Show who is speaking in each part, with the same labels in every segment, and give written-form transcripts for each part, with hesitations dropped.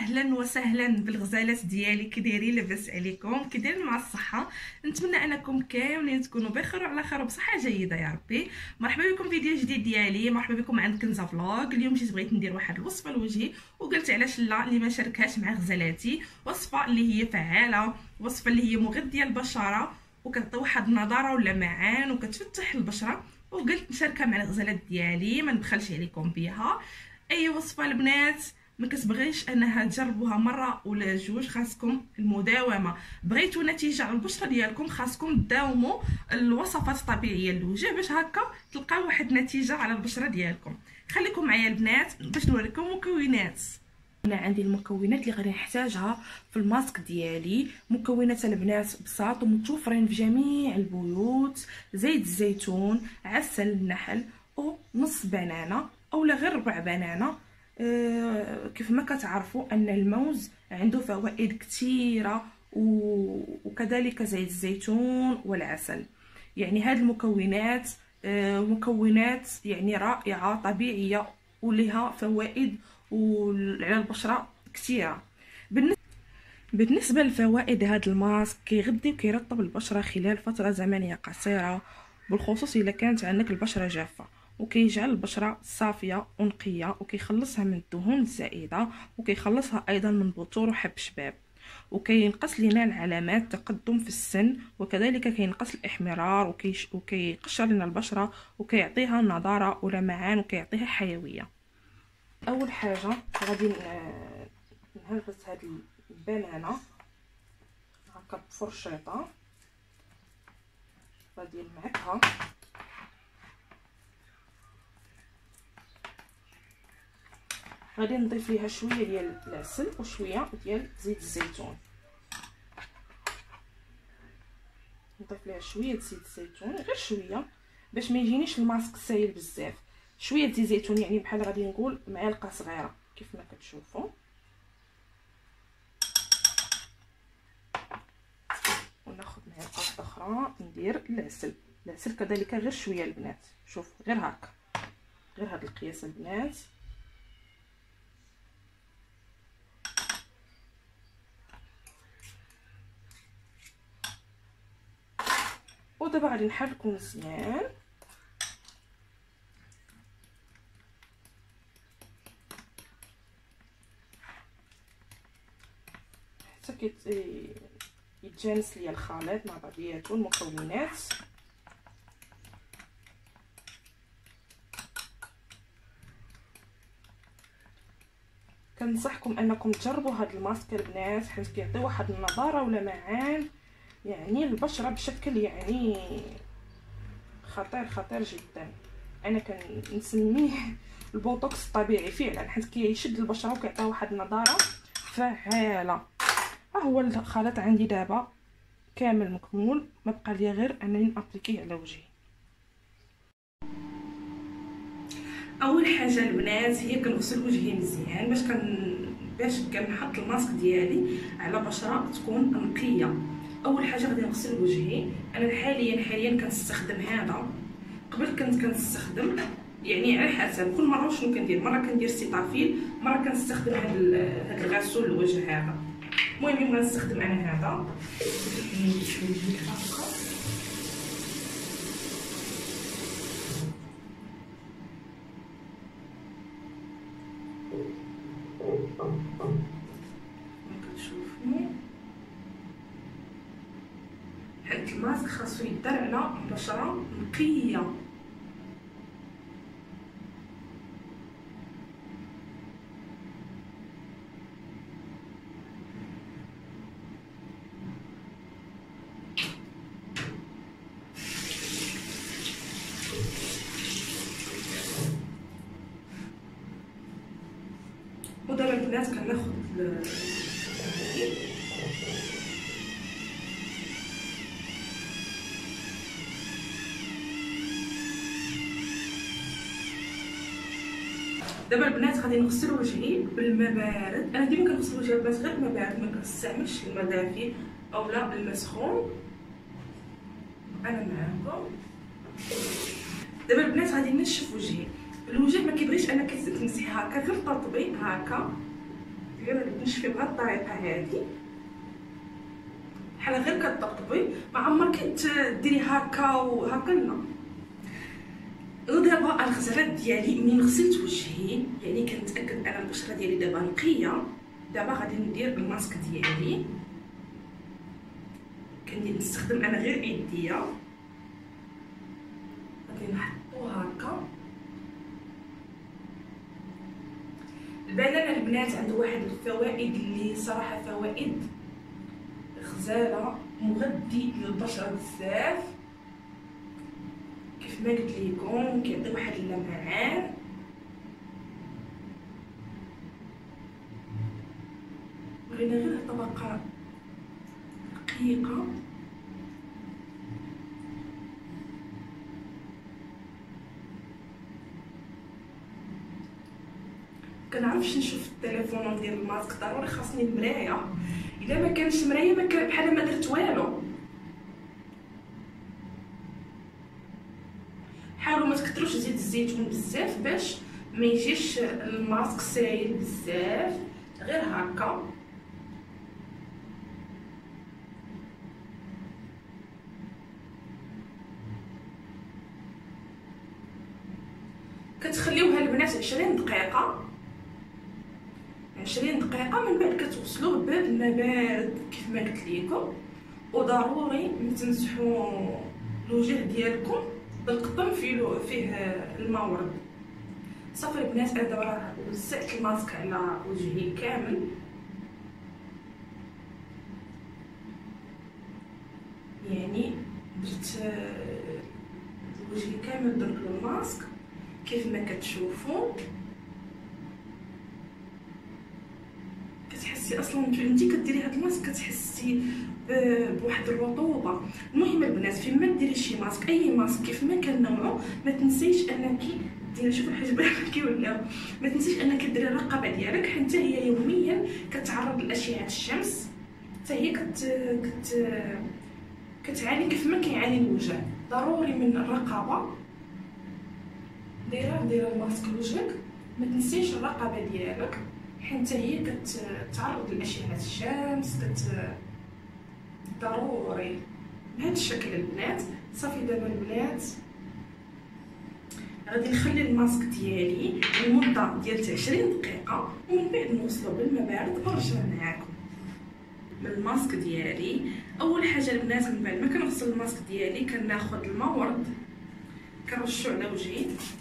Speaker 1: اهلا وسهلا بالغزالات ديالي. كي دايرين؟ لاباس عليكم؟ كي دايرين مع الصحه؟ نتمنى انكم كاملين تكونوا بخير وعلى خير وبصحه جيده يا ربي. مرحبا بكم في فيديو جديد ديالي، مرحبا بكم عند كنزه فلوغ. اليوم جيت بغيت ندير واحد الوصفه لوجهي وقلت علاش لا اللي ما شاركهاش مع غزالاتي. وصفه اللي هي فعاله، وصفه اللي هي مغذيه للبشره وكتعطي واحد النضاره ولمعان وكتفتح البشره، وقلت نشاركها مع الغزالات ديالي ما نبخلش عليكم بها. اي وصفه البنات ما كتبغيش انها تجربوها مره ولا جوج، خاصكم المداومه. بغيتوا نتيجه على البشره ديالكم خاصكم تداوموا الوصفات الطبيعيه للوجه باش هكا تلقاو واحد النتيجه على البشره ديالكم. خليكم معايا البنات باش نوريكم مكونات. انا عندي المكونات اللي غادي نحتاجها في الماسك ديالي. مكونات البنات بساط ومتوفرين في جميع البيوت: زيت الزيتون، عسل النحل، ونص بنانه اولا غير ربع بنانه. كيف ما كتعرفوا ان الموز عنده فوائد كثيره وكذلك زيت الزيتون والعسل. يعني هاد المكونات مكونات يعني رائعه طبيعيه ولها فوائد وعلى البشره كثيره. بالنسبه لفوائد هاد الماسك، كيغذي وكيرطب البشره خلال فتره زمنيه قصيره، بالخصوص اذا كانت عندك البشره جافه، وكيجعل البشره صافيه ونقيه، وكيخلصها من الدهون الزائده، وكيخلصها ايضا من بثور وحب شباب، وكينقص لنا العلامات التقدم في السن، وكذلك كينقص الاحمرار وكيقشر لنا البشره وكيعطيها نضاره ولمعان وكيعطيها حيويه. اول حاجه غادي نهرس هاد البنانه هكا بفرشيطه، غادي نمعكها غادي نضيف ليها شويه ديال العسل وشويه ديال زيت الزيتون. نضيف ليها شويه زيت الزيتون غير شويه باش ما يجينيش الماسك سايل بزاف. شويه زيت الزيتون يعني بحال غادي نقول معلقه صغيره كيف ما كتشوفوا. وناخذ معلقه اخرى ندير العسل كذلك غير شويه البنات. شوف غير هكا، غير هذا القياس البنات. ودابا غادي نحركو مزيان حتى يتجانس ليا الخليط مع بعضياتو المكونات. كنصحكم انكم تجربوا هاد الماسك البنات، حيت كيعطي واحد النضاره ولمعان يعني البشره بشكل يعني خطير جدا. انا كنسميه البوتوكس الطبيعي فعلا، حيت كيشد البشره وكيعطيها واحد النضاره فعاله. ها هو الخليط عندي دابا كامل مكمول، ما بقى لي غير انني نابليكيه على وجهي. اول حاجه البنات هي كنغسل وجهي مزيان باش كنحط الماسك ديالي على بشره تكون نقيه. اول حاجه غادي نغسل وجهي. انا حاليا كنستخدم هذا. قبل كنت كنستخدم يعني على حسب كل مره شنو كندير، مره كندير سيتافيل، مره كنستخدم هذا الغسول الوجه هذا. المهم غنستخدم انا هذا. كتشوفوا هاد الماسك خاصو يدار على بشره نقيه. ودابا البنات كناخذ دابا البنات غادي نغسل وجهي بالماء بارد. انا ديما كنغسل وجهي البنات غير بالماء بارد، ما كنستعملش الماء دافي اولا الماء سخون. انا معاكم دابا البنات غادي نشف وجهي. الوجه ما كيبغيش انك تمسحي هكا، غير تطبي هكا غير كتنشفي بهاد الطريقه هادي بحال غير كطبطبي، ما عمرك ديري هكا وهكا لا. ودابا الغسالات ديالي منين غسلت وجهي يعني كنتاكد ان البشره ديالي دابا نقيه، دابا غادي ندير الماسك ديالي. كنستخدم انا غير يديا، غادي نحطو هكا. البنانه البنات عنده واحد الفوائد اللي صراحه فوائد غزاله، مغذي للبشره بزاف كيف ما قلت لكم، كيعطي واحد اللمعان. بغينا غير طبقه رقيقه. كنعرفش نشوف التليفون وندير الماسك، ضروري خاصني المرايه، الا ما كانش مرايه ما كان بحال ما درت والو. حاولوا ما تكثروش زيت الزيتون بزاف باش ما يجيش الماسك سايل بزاف، غير هكا. كتخليوها البنات 20 دقيقه 20 دقيقه، من بعد كتغسلوه بالماء بارد كيف ما قلت لكم. وضروري تمسحوا الوجه ديالكم بالقطن فيه الماء ورد. صافي البنات انا دابا وزعت الماسك على وجهي كامل، يعني درت وجهي كامل درت له الماسك كيف ما كتشوفوا. كتحسي اصلا انتي كديري هاد الماسك كتحسي بواحد الرطوبه. المهم البنات فين ما ديري شي ماسك، اي ماسك كيف ما كان نوعه، ما تنسيش انك ديري، شوفوا الحجبه كيولاو، ما تنسيش انك ديري الرقبه ديالك حتى هي يوميا كتعرض لاشعه الشمس، حتى هي كتعاني كيف ما كيعاني الوجه. ضروري من الرقبه ديري الماسك لوجهك، ما تنسيش الرقبه ديالك حتى هي كتعرض لاشعه الشمس. ضروري بهذا الشكل البنات. صافي دابا البنات غادي نخلي الماسك ديالي لمده ديال 20 دقيقه، ومن بعد نوصلو بالماء بارد ونرجع معاكم. بالماسك ديالي اول حاجه البنات من بعد ما كنغسل الماسك ديالي كناخذ الماء ورد كنرشو على وجهي.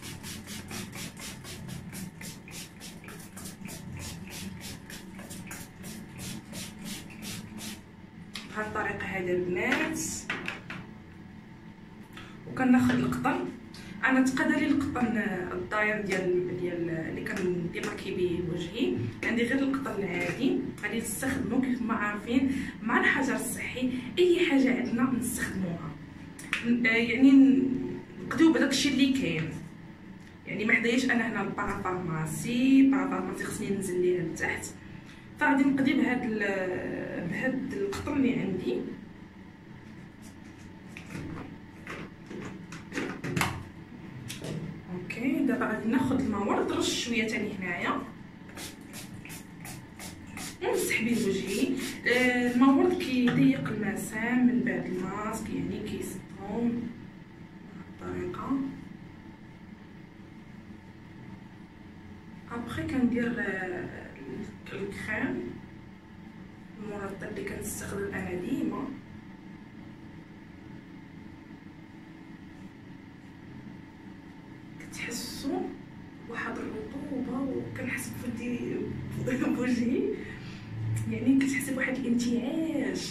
Speaker 1: بهذه الطريقه هذه البنات. وكناخذ القطن، انا تقاد لي القطن الداير ديال اللي كنديماكي به وجهي، عندي غير القطن العادي. غادي نستخدمو كيف ما عارفين مع الحجر الصحي، اي حاجه عندنا نستخدموها، يعني نقديو بداك الشيء اللي كاين. يعني ما حداياش انا هنا البارافارماسي خصني ننزل ليها لتحت، فغادي نقضي بهاد القطن اللي عندي. اوكي دابا غادي ناخذ الماء ورد رش شويه تاني هنايا ونمسح به وجهي. الماء ورد كيضيق المسام من بعد الماسك، يعني كيسدهم بهاد الطريقه. ابخي كندير الكريم المرطب اللي كنستخدم انا ديما. كتحسوا واحد الرطوبه وكنحس بوجهي، يعني كتحسي بواحد الانتعاش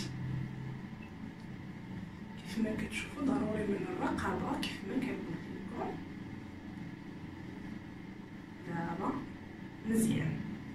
Speaker 1: كيف ما كتشوفوا. ضروري من الرقبه كيف ما كنقول لكم. دابا مزيان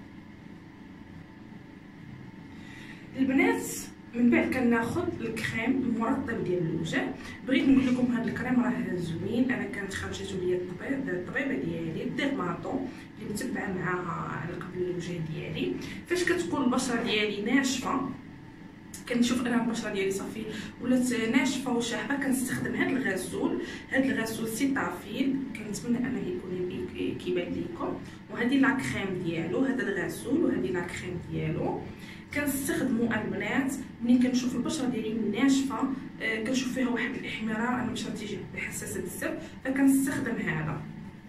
Speaker 1: البنات. من بعد كناخذ الكريم المرطب ديال الوجه. بغيت نقول لكم هذا الكريم راه زوين، انا كانت خرجته ليا الطبيبه ديالي الديرماتو اللي متبعه معاها على قبل الوجه ديالي. فاش كتكون البشره ديالي ناشفه كنشوف انا البشره ديالي صافي ولات ناشفه وشاحبه، كنستخدم هذا الغسول. هذا الغسول سيتافيل، كنتمنى انه يكون كيبان لكم. وهذه لا كريم ديالو، هذا الغسول وهذه لا كريم ديالو كنستخدمو البنات ملي كنشوف البشره ديالي ناشفه، كنشوف فيها واحد الاحمرار، انا بشرتي حساسه بزاف فكنستخدم هذا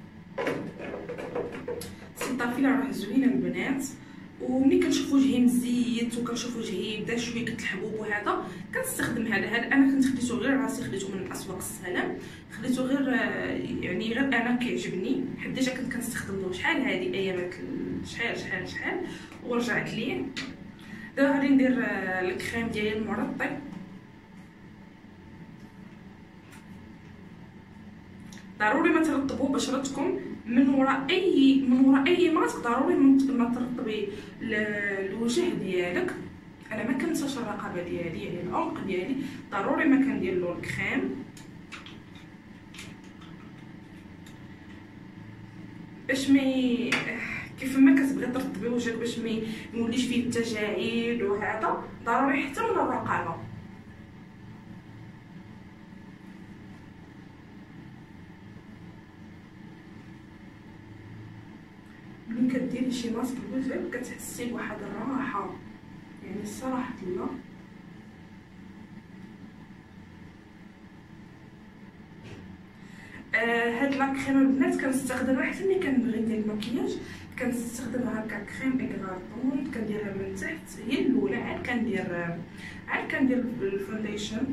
Speaker 1: سيتافيل. راه زوينه البنات. وملي كنشوف وجهي مزيت وكنشوف وجهي بدا شويه كتلحبوب وهذا كنستخدم هذا انا كنت خديته غير راسي، خديته من اسواق السلام، خديته غير يعني غير انا كيعجبني، حيت ديجا كنت كنستخدمه شحال هذه ايامات شحال ورجعت ليه. دابا غادي ندير الكريم ديالي المرطب. ضروري ما ترطبوا بشرتكم من وراء اي ماسك، ضروري ما ترطبي الوجه ديالك. انا ما كنساش الرقبه ديالي يعني العنق ديالي ضروري ما كندير له الكريم باش مي كيف ما كتبغي ترطبي وجهك باش ما يوليش فيه التجاعيد وهذا، ضروري حتى من الرقبه. ملي كديري شي ماسك لوجهك كتحسي بواحد الراحه، يعني الصراحه الله. هاد لا كريم البنات كنستخدمها حتى ملي كنبغي ندير المكياج، كنستخدمها هكا كريم اكغارطون، كنديرها من تحت هي الاولى، عاد كندير الفونديشن.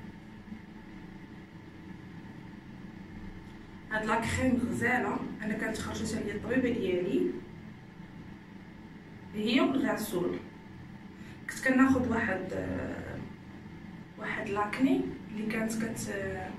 Speaker 1: هاد لا كريم غزاله، انا كانت خرجتها لي الطبيبه ديالي هي والغسول. كنت كناخذ واحد لاكني اللي كانت كنت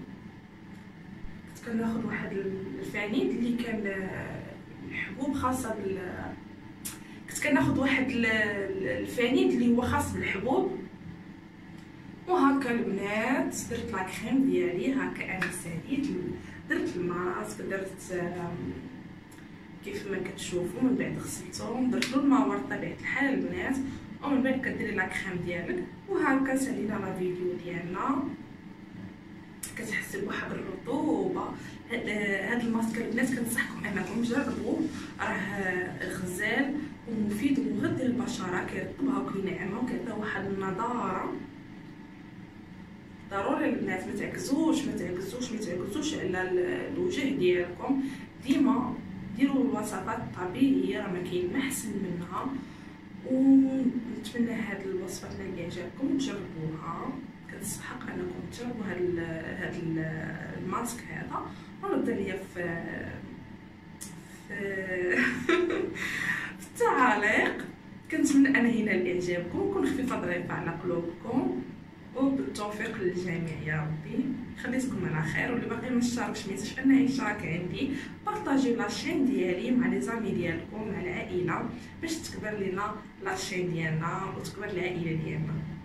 Speaker 1: كناخذ واحد الفانيد اللي كان الحبوب خاصه كنت كناخذ واحد الفانيد اللي هو خاص بالحبوب. وهكا البنات درت لا كريم ديالي هكا انا ساليت، درت الماسك، درت كيف ما كتشوفوا، من بعد غسلته درت له الماور بطبيعه الحال البنات، ومن بعد كديري لا كريم ديالك. وهكا سالينا لا فيديو ديالنا، كتحسي بواحد الرطوبه. هاد الماسك البنات كنصحكم انكم تجربوه، راه غزال ومفيد ومغذي للبشره، كيرطبها وكينعمها وكيعطيها واحد النضاره. ضروري البنات ما تعكزوش على الوجه ديالكم، ديما ديروا الوصفات الطبيعيه، راه ما كاين ما احسن منها. ونتمنى هاد الوصفات اللي عجبكم تجربوها، كنصحق انكم تجربوا هاد الماسك هذا، ورد ليا في التعاليق. كنتمنى انا هنا الاعجابكم، ونكون خفيفه ظريفه على قلوبكم، وبالتوفيق للجميع يا ربي. خليتكم على خير، واللي باقي ما اشتركش ما ينساش انه يشترك عندي، بارطاجيو لاشين ديالي مع لي زامي ديالكم مع العائله باش تكبر لينا لاشين ديالنا وتكبر العائله ديالنا.